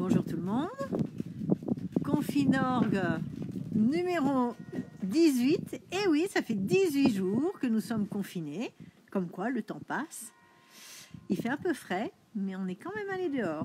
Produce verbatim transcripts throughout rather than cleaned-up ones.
Bonjour tout le monde. Confinorgue numéro dix-huit. Et oui, ça fait dix-huit jours que nous sommes confinés. Comme quoi, le temps passe. Il fait un peu frais, mais on est quand même allé dehors.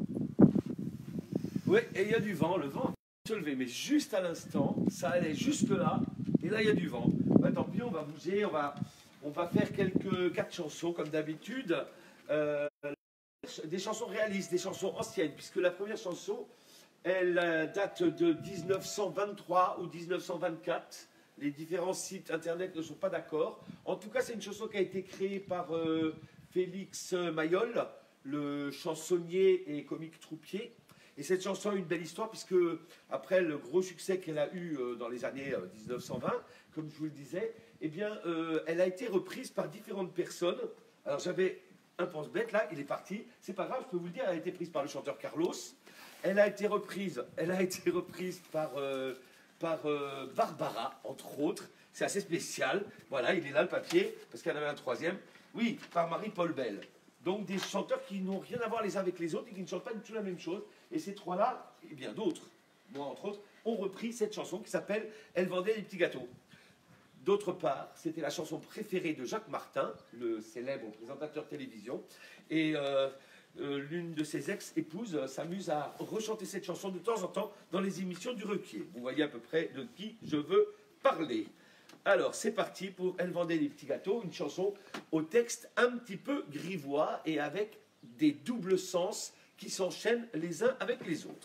Oui, et il y a du vent. Le vent se lever, mais juste à l'instant, ça allait jusque là. Et là, il y a du vent. Bah, tant pis, on va bouger. On va, on va faire quelques quatre chansons comme d'habitude. Euh, des chansons réalistes, des chansons anciennes, puisque la première chanson, elle euh, date de mille neuf cent vingt-trois ou mille neuf cent vingt-quatre. Les différents sites internet ne sont pas d'accord. En tout cas, c'est une chanson qui a été créée par euh, Félix Mayol, le chansonnier et comique troupier. Et cette chanson a une belle histoire, puisque après le gros succès qu'elle a eu euh, dans les années euh, mille neuf cent vingt, comme je vous le disais, eh bien, euh, elle a été reprise par différentes personnes. Alors j'avais un pense-bête là, il est parti. C'est pas grave, je peux vous le dire, elle a été prise par le chanteur Carlos. Elle a été reprise, elle a été reprise par, euh, par euh, Barbara, entre autres. C'est assez spécial. Voilà, il est là le papier, parce qu'il y en avait un troisième. Oui, par Marie-Paul Bell. Donc des chanteurs qui n'ont rien à voir les uns avec les autres et qui ne chantent pas du tout la même chose. Et ces trois-là, et bien d'autres, moi entre autres, ont repris cette chanson qui s'appelle « Elle vendait des petits gâteaux ». D'autre part, c'était la chanson préférée de Jacques Martin, le célèbre présentateur télévision. Et euh, euh, l'une de ses ex-épouses euh, s'amuse à rechanter cette chanson de temps en temps dans les émissions du Ruquier. Vous voyez à peu près de qui je veux parler. Alors, c'est parti pour « Elle vendait des petits gâteaux », une chanson au texte un petit peu grivois et avec des doubles sens qui s'enchaînent les uns avec les autres.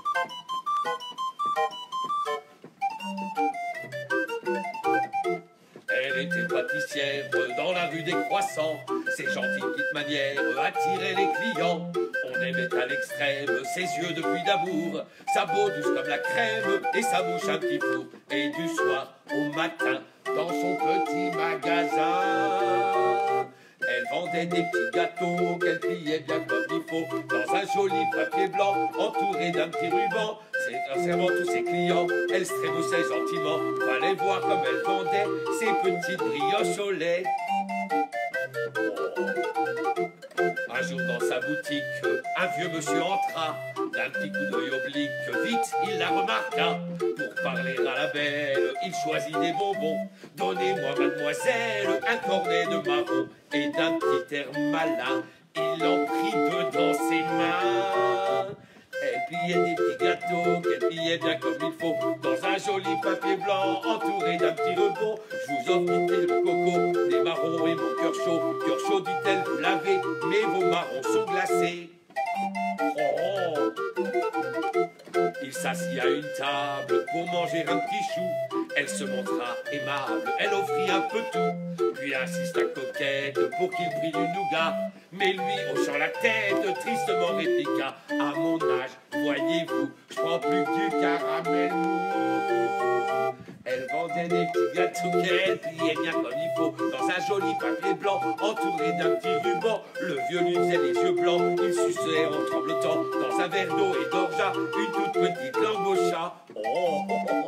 Elle était pâtissière dans la rue des Croissants. Ses gentilles petites manières attiraient les clients. On aimait à l'extrême ses yeux de pluie d'amour, sa peau douce comme la crème et sa bouche un petit four. Et du soir au matin, dans son petit magasin, elle vendait des petits gâteaux qu'elle pliait bien comme il faut, dans un joli papier blanc entouré d'un petit ruban. En servant tous ses clients, elle se trémoussait gentiment. Fallait voir comme elle vendait ses petites brioches au lait. Un jour dans sa boutique, un vieux monsieur entra. D'un petit coup d'œil oblique, vite il la remarqua. Pour parler à la belle, il choisit des bonbons. Donnez-moi, mademoiselle, un cornet de marron. Et d'un petit air malin, il en prit deux dans ses mains. Elle pliait des petits gâteaux, qu'elle pliait bien comme il faut, dans un joli papier blanc, entouré d'un petit rebond. Je vous offre, dit-elle, mon coco, des marrons et mon cœur chaud. Cœur chaud, dit-elle, vous l'avez, mais vos marrons sont glacés. Oh. Il s'assit à une table pour manger un petit chou. Elle se montra aimable, elle offrit un peu tout. Puis insista coquette pour qu'il prit du nougat. Mais lui, hochant la tête, tristement répliqua: à mon âge, voyez-vous, je prends plus que du caramel mou. Elle vendait des petits gâteaux qu'elle pliait bien comme il faut, dans un joli papier blanc, entouré d'un petit ruban. Le vieux lui faisait les yeux blancs, il suçait en tremblotant, dans un verre d'eau et d'orgeat, une toute petite langue au chat. Oh, oh, oh, oh.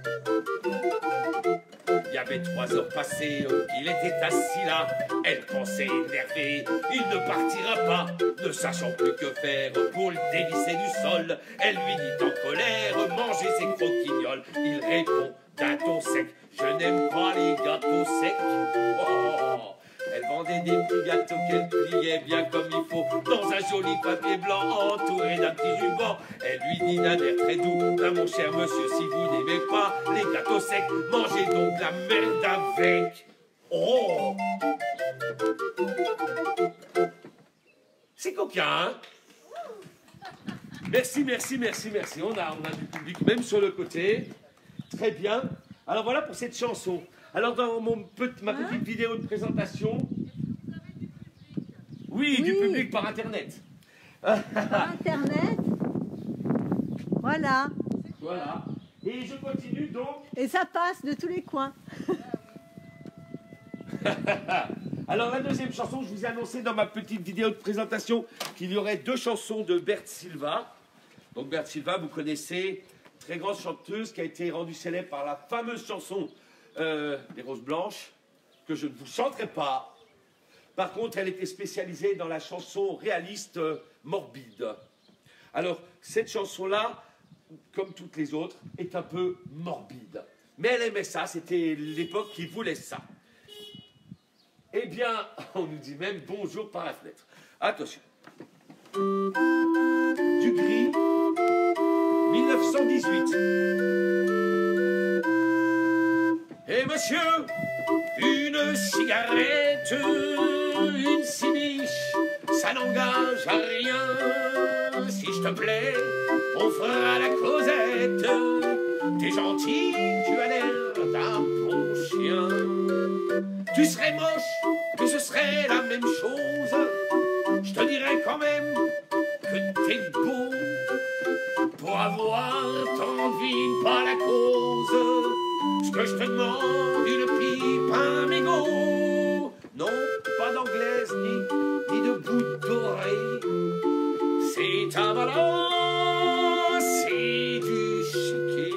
Il y avait trois heures passées qu'il était assis là. Elle pensait énervée, il ne partira pas. Ne sachant plus que faire pour le dévisser du sol, elle lui dit en colère: mangez ces croquignoles. Il répond d'un ton sec: je n'aime pas les gâteaux secs. Oh. Elle vendait des petits gâteaux qu'elle pliait bien comme il faut, dans un joli papier blanc entouré d'un petit ruban. Elle lui dit d'un air très doux: ben mon cher monsieur, si vous n'aimez pas les gâteaux secs, mangez donc la merde avec. Oh, c'est coquin, hein? Merci, merci, merci, merci. On a, on a du public même sur le côté. Très bien. Alors voilà pour cette chanson. Alors dans mon petit, ma petite vidéo de présentation, oui, oui, du public par Internet. Par Internet. Voilà. Voilà. Et je continue donc. Et ça passe de tous les coins. Alors la deuxième chanson, je vous ai annoncé dans ma petite vidéo de présentation qu'il y aurait deux chansons de Berthe Silva. Donc Berthe Silva, vous connaissez, très grande chanteuse qui a été rendue célèbre par la fameuse chanson euh, Les Roses Blanches, que je ne vous chanterai pas. Par contre, elle était spécialisée dans la chanson réaliste euh, morbide. Alors, cette chanson-là, comme toutes les autres, est un peu morbide. Mais elle aimait ça, c'était l'époque qui voulait ça. Eh bien, on nous dit même bonjour par la fenêtre. Attention. Du Gris, mille neuf cent dix-huit. Et monsieur, une cigarette, une siniche, ça n'engage à rien. Si je te plais, on fera la causette. T'es gentil, tu as l'air d'un bon chien. Tu serais moche, que ce serait la même chose. Je te dirais quand même que t'es beau. Pour avoir tant de vie, pas la cause. Ce que je te demande, une pipe, un mégot. Non, pas d'anglaise, ni, ni de goutte dorée. C'est un ballon, c'est du chiquet.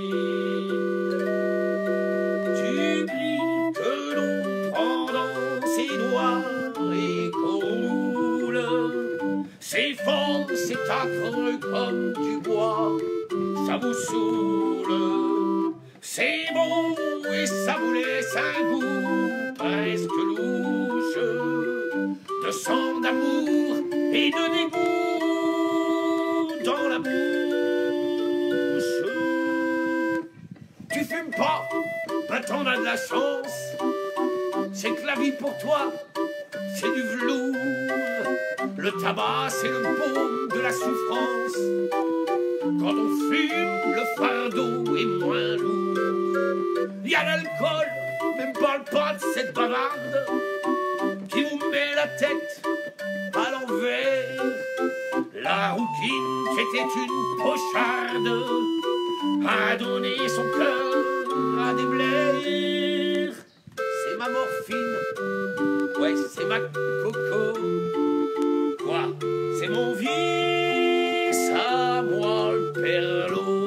Du gris que l'on prend dans ses doigts et qu'on roule. C'est fort, c'est acre comme du bois, ça vous saoule. C'est bon et ça vous laisse un goût presque louche de sang d'amour et de dégoût dans la bouche. Tu fumes pas, ben t'en as de la chance. C'est que la vie pour toi, c'est du velours. Le tabac, c'est le baume de la souffrance. Quand on fume, le fardeau est moins lourd. Il y a l'alcool, même parle pas de cette bavarde qui vous met la tête à l'envers. La rouquine qui était une pocharde a donné son cœur à des blairs. C'est ma morphine, ouais c'est ma coco. Quoi, c'est mon vice à moi le perlot.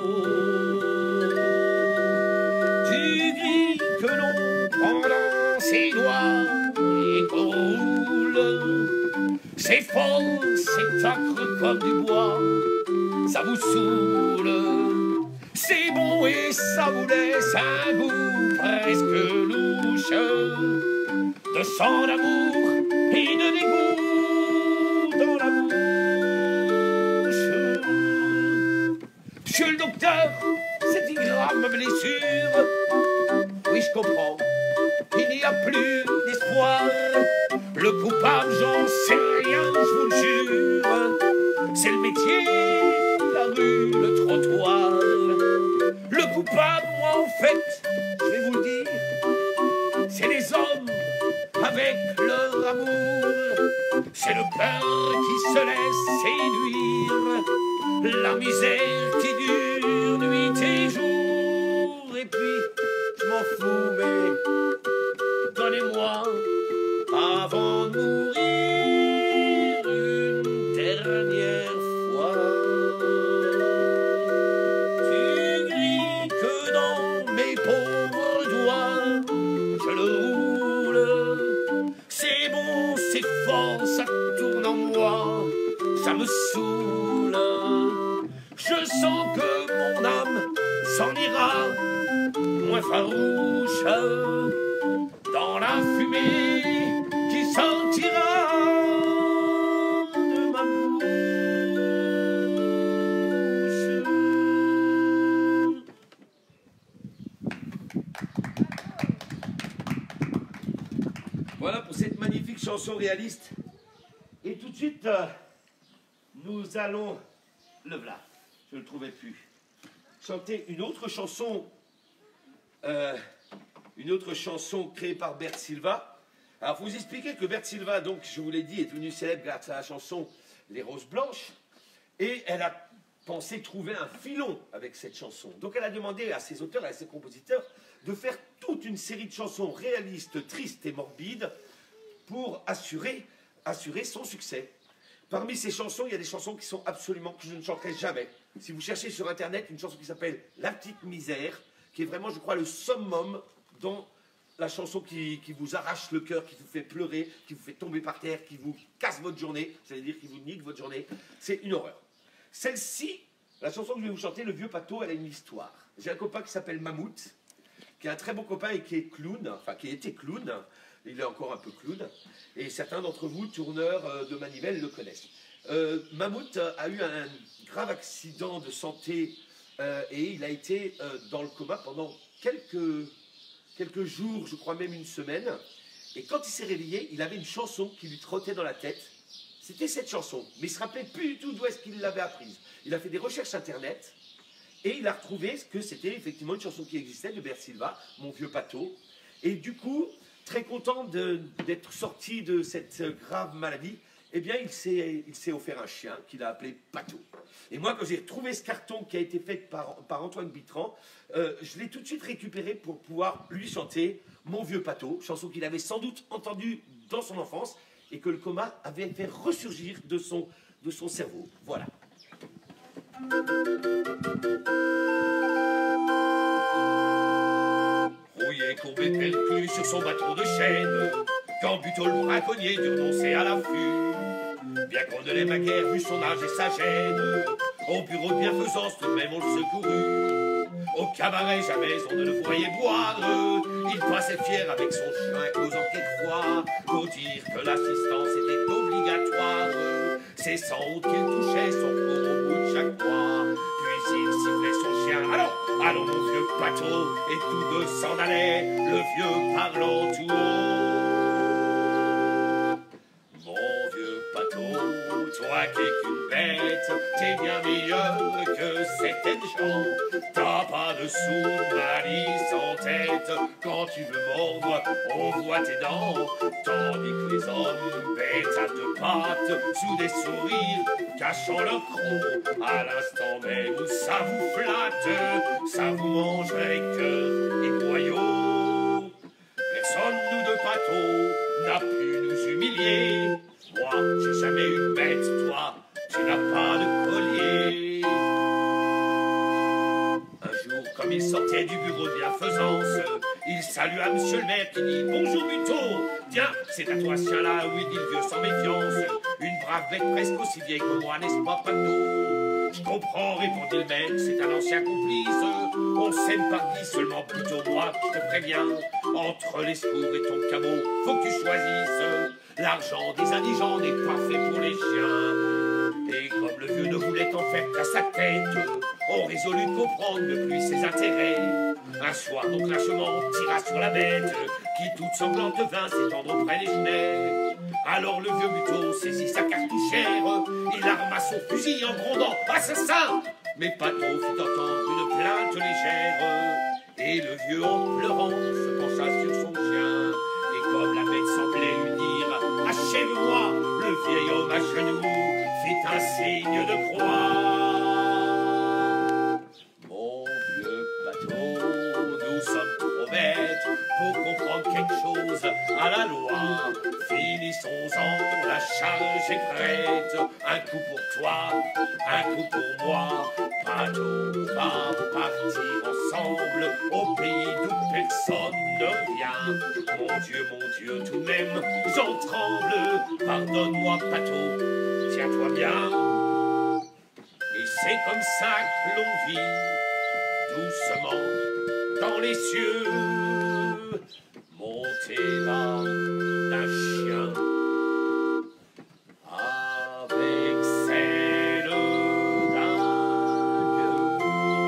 Du gris que l'on prend dans ses doigts et qu'on roule. C'est fort, c'est acre comme du bois, ça vous saoule. C'est bon et ça vous laisse un goût presque louche de sang d'amour et de dégoût dans la bouche. Monsieur le docteur, c'est une grave blessure. Oui, je comprends, il n'y a plus d'espoir. Le coupable, j'en sais rien, je vous le jure. C'est le métier, la rue, le trottoir. Le coupable, moi, en fait, je vais vous le dire, c'est les hommes avec leur amour. C'est le cœur qui se laisse séduire. La misère qui dure nuit et jour. Et puis, je m'en fous, mais donnez-moi, avant de mourir, une dernière fois. Du gris que dans mes pauvres doigts, je le roule. C'est bon, c'est fort, ça tourne en moi, ça me saoule. Je sens que mon âme s'en ira, moins farouche, dans la fumée qui sortira de ma bouche. Voilà pour cette magnifique chanson réaliste. Et tout de suite, euh, nous allons, le voilà, je ne le trouvais plus, chanter une autre chanson, euh, une autre chanson créée par Bert Silva. Alors, vous expliquer que Bert Silva, donc, je vous l'ai dit, est devenu célèbre grâce à la chanson Les Roses Blanches, et elle a pensé trouver un filon avec cette chanson. Donc, elle a demandé à ses auteurs et à ses compositeurs de faire toute une série de chansons réalistes, tristes et morbides pour assurer, assurer son succès. Parmi ces chansons, il y a des chansons qui sont absolument, que je ne chanterai jamais. Si vous cherchez sur Internet une chanson qui s'appelle La Petite Misère, qui est vraiment, je crois, le summum dans la chanson qui, qui vous arrache le cœur, qui vous fait pleurer, qui vous fait tomber par terre, qui vous casse votre journée, c'est-à-dire qui vous nique votre journée, c'est une horreur. Celle-ci, la chanson que je vais vous chanter, Le Vieux Pâteau, elle a une histoire. J'ai un copain qui s'appelle Mammouth, qui est un très bon copain et qui est clown, enfin qui était clown, il est encore un peu clown, et certains d'entre vous, tourneurs de manivelle, le connaissent. Euh, Mammouth a eu un grave accident de santé euh, et il a été euh, dans le coma pendant quelques, quelques jours, je crois même une semaine. Et quand il s'est réveillé, il avait une chanson qui lui trottait dans la tête. C'était cette chanson, mais il ne se rappelait plus du tout d'où est-ce qu'il l'avait apprise. Il a fait des recherches internet et il a retrouvé que c'était effectivement une chanson qui existait de Bert Silva, Mon Vieux Pâteau. Et du coup, très content d'être sorti de cette grave maladie, eh bien, il s'est offert un chien qu'il a appelé Pâteau. Et moi, quand j'ai retrouvé ce carton qui a été fait par, par Antoine Bitran, euh, je l'ai tout de suite récupéré pour pouvoir lui chanter Mon Vieux Pâteau, chanson qu'il avait sans doute entendue dans son enfance et que le coma avait fait ressurgir de son, de son cerveau. Voilà. Rouillé, courbé, perclus sur son bateau de chêne, quand Buteau le braconnier dut renoncer à l'affût. Bien qu'on ne l'ait pas guère vu son âge et sa gêne, au bureau de bienfaisance tout de même on le secourut. Au cabaret jamais on ne le voyait boire, il passait fier avec son chien causant quelquefois, pour dire que l'assistance était obligatoire. C'est sans doute qu'il touchait son cours au bout de chaque mois, puis il sifflait son chien. Allons, allons mon vieux Pâteau, et tous deux s'en allaient, le vieux parlant tout haut. Toi qui es qu'une bête, t'es bien meilleur que certaines gens. T'as pas de sous malice en tête, quand tu veux mordre, on voit tes dents. Tandis que les hommes bêtes à deux pattes, sous des sourires, cachant leur croc, à l'instant même où ça vous flatte, ça vous mange avec cœur et boyau. Personne, nous de Pâteau, n'a pu nous humilier. Moi, j'ai jamais eu de bête, toi, tu n'as pas de collier. Un jour, comme il sortait du bureau de bienfaisance, il salua monsieur le maire qui dit « Bonjour Buteau, tiens, c'est à toi ce chien-là, oui, dit le vieux sans méfiance. Une brave bête presque aussi vieille que moi, n'est-ce pas, Pâteau? Je comprends, répondit le mec, c'est un ancien complice. On s'aime par dix, seulement plutôt moi, je te préviens. Entre les secours et ton cabot, faut que tu choisisses. L'argent des indigents n'est pas fait pour les chiens. Et comme le vieux ne voulait en faire qu'à sa tête, on résolut de comprendre de plus ses intérêts. Un soir, donc lâchement, tira sur la bête, qui toute sanglante vint s'étendre auprès des genêts. Alors le vieux Buteau saisit sa cartouchère, il arma son fusil en grondant « Assassin !» Mais Pâteau fit entendre une plainte légère, et le vieux en pleurant se pencha sur son chien. Et comme la bête semblait lui dire « Achève-moi !» le vieil homme à genoux fit un signe de croix. Mon vieux Pâteau, nous sommes trop bêtes pour comprendre quelque chose à la loi. Finissons-en, la charge est prête. Un coup pour toi, un coup pour moi. Pâteau va partir ensemble au pays d'où personne ne vient. Mon Dieu, mon Dieu, tout de même, j'en tremble. Pardonne-moi, Pâteau, tiens-toi bien. Et c'est comme ça que l'on vit, doucement, dans les cieux. Monter là d'un chien avec celle d'un gueux.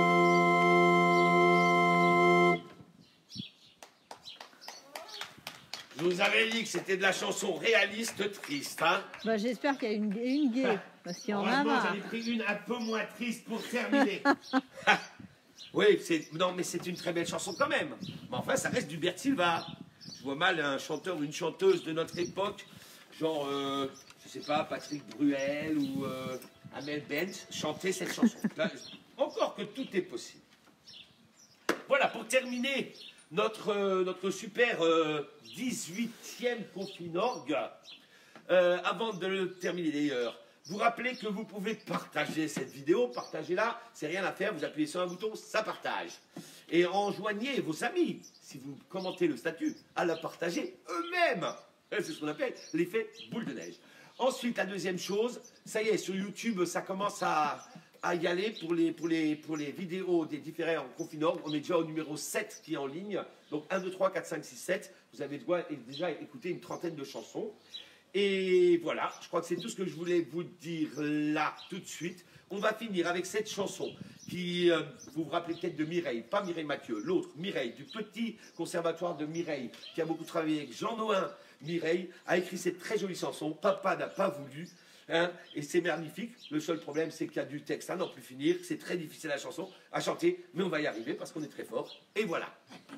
Je vous avais dit que c'était de la chanson réaliste triste, hein? Bah, j'espère qu'il y a une, une gaie, parce qu'il y en a marre. J'en ai pris une un peu moins triste pour terminer. Oui, non, mais c'est une très belle chanson quand même. Mais enfin, ça reste du Bert Silva. Je vois mal un chanteur ou une chanteuse de notre époque, genre, euh, je sais pas, Patrick Bruel ou euh, Amel Bent, chanter cette chanson. Là, encore que tout est possible. Voilà, pour terminer notre, euh, notre super euh, dix-huitième Confinorgue, euh, avant de le terminer d'ailleurs, vous rappelez que vous pouvez partager cette vidéo, partagez-la, c'est rien à faire, vous appuyez sur un bouton, ça partage. Et enjoignez vos amis, si vous commentez le statut, à la partager eux-mêmes. C'est ce qu'on appelle l'effet boule de neige. Ensuite, la deuxième chose, ça y est, sur YouTube, ça commence à, à y aller pour les, pour, les, pour les vidéos des différents confinants. On est déjà au numéro sept qui est en ligne. Donc un, deux, trois, quatre, cinq, six, sept. Vous avez déjà écouté une trentaine de chansons. Et voilà, je crois que c'est tout ce que je voulais vous dire là, tout de suite. On va finir avec cette chanson qui, euh, vous vous rappelez peut-être de Mireille, pas Mireille Mathieu, l'autre, Mireille, du petit conservatoire de Mireille, qui a beaucoup travaillé avec Jean Noin. Mireille a écrit cette très jolie chanson, Papa n'a pas voulu, hein, et c'est magnifique. Le seul problème, c'est qu'il y a du texte à n'en plus finir, c'est très difficile la chanson à chanter, mais on va y arriver parce qu'on est très fort. Et voilà.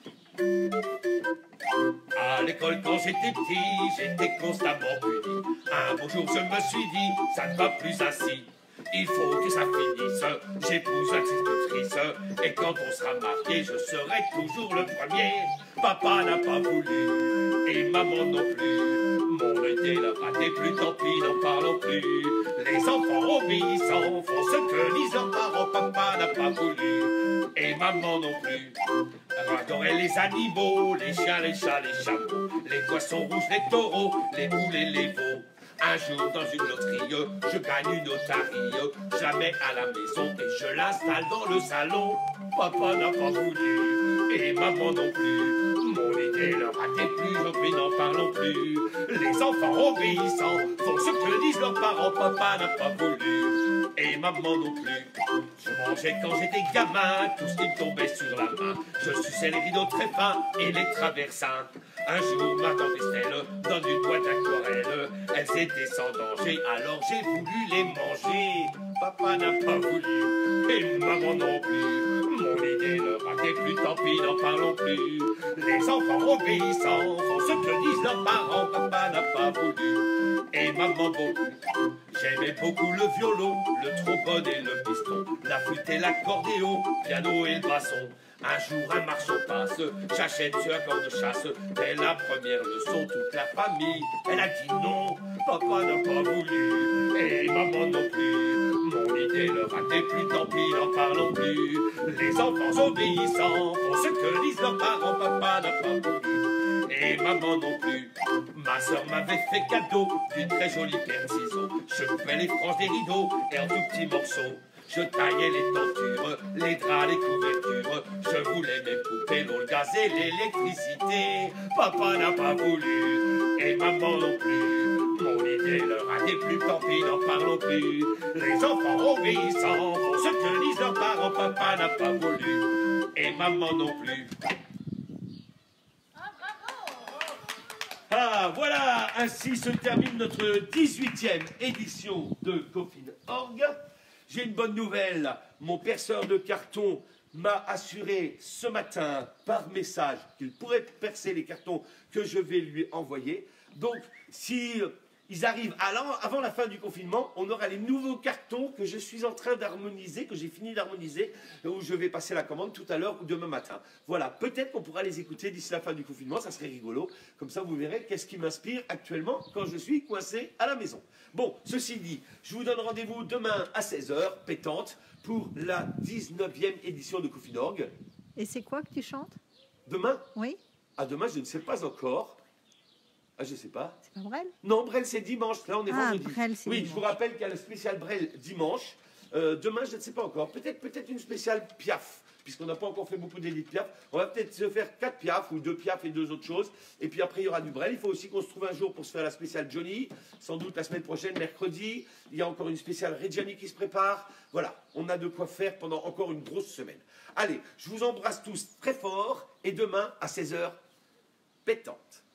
À l'école, quand j'étais petit, j'étais constamment puni. Un beau jour, je me suis dit, ça ne va plus ainsi. Il faut que ça finisse, j'épouse l'institutrice. Et quand on sera marié, je serai toujours le premier. Papa n'a pas voulu, et maman non plus. Mon été l'a raté, plus tant pis, n'en parlons plus. Les enfants obéissants font ce que disent leurs parents. Papa n'a pas voulu, et maman non plus. J'adorais les animaux, les chiens, les chats, les chameaux, les poissons rouges, les taureaux, les poules et les veaux. Un jour dans une loterie, je gagne une otarie, jamais à la maison et je l'installe dans le salon. Papa n'a pas voulu et maman non plus. Mon idée leur a déplu, je n'en parlons plus. Les enfants obéissants font ce que disent leurs parents. Papa n'a pas voulu et maman non plus. Je mangeais quand j'étais gamin tout ce qui me tombait sur la main. Je suçais les rideaux très fins et les traversins. Un jour, ma tante Estelle donne une boîte d'aquarelles. Elles étaient sans danger, alors j'ai voulu les manger. Papa n'a pas voulu, et maman non plus. Mon idée leur a déplu, tant pis, n'en parlons plus. Les enfants obéissants font ce que disent leurs parents. Papa n'a pas voulu, et maman beaucoup. J'aimais beaucoup le violon, le trombone et le piston, la flûte et l'accordéon, piano et le basson. Un jour, un marchand passe, j'achète ce accord de chasse. Dès la première leçon, toute la famille, elle a dit non. Papa n'a pas voulu, et maman non plus. Mon idée leur a déplu, tant pis, n'en parlons plus. Les enfants obéissants font ce que disent leurs parents. Papa n'a pas voulu, et maman non plus. Ma soeur m'avait fait cadeau d'une très jolie paire de ciseaux. Je coupais les franges des rideaux et en tout petits morceaux. Je taillais les tentures, les draps, les couvertures. Je voulais mes poupées, l'eau, le gaz et l'électricité. Papa n'a pas voulu, et maman non plus. Mon idée leur a déplu, tant pis, n'en parlons plus. Les enfants obéissants font ce que disent leurs parents. Papa n'a pas voulu, et maman non plus. Ah, voilà, ainsi se termine notre dix-huitième édition de Coffin Org. J'ai une bonne nouvelle, mon perceur de carton m'a assuré ce matin par message qu'il pourrait percer les cartons que je vais lui envoyer. Donc, si ils arrivent avant la fin du confinement, on aura les nouveaux cartons que je suis en train d'harmoniser, que j'ai fini d'harmoniser, où je vais passer la commande tout à l'heure ou demain matin. Voilà, peut-être qu'on pourra les écouter d'ici la fin du confinement, ça serait rigolo. Comme ça, vous verrez qu'est-ce qui m'inspire actuellement quand je suis coincé à la maison. Bon, ceci dit, je vous donne rendez-vous demain à seize heures, pétante, pour la dix-neuvième édition de Coffin Org. Et c'est quoi que tu chantes? Demain? Oui. Ah, demain, je ne sais pas encore. Ah, je sais pas. C'est pas Brel? Non, Brel, c'est dimanche. Là, on est ah, vendredi. Brel, c'est oui, dimanche. Je vous rappelle qu'il y a le spécial Brel dimanche. Euh, demain, je ne sais pas encore. Peut-être peut-être une spéciale Piaf, puisqu'on n'a pas encore fait beaucoup d'élites Piaf. On va peut-être se faire quatre Piaf ou deux Piaf et deux autres choses. Et puis après, il y aura du Brel. Il faut aussi qu'on se trouve un jour pour se faire la spéciale Johnny. Sans doute la semaine prochaine, mercredi. Il y a encore une spéciale Reggiani qui se prépare. Voilà, on a de quoi faire pendant encore une grosse semaine. Allez, je vous embrasse tous très fort. Et demain, à seize heures, pétante.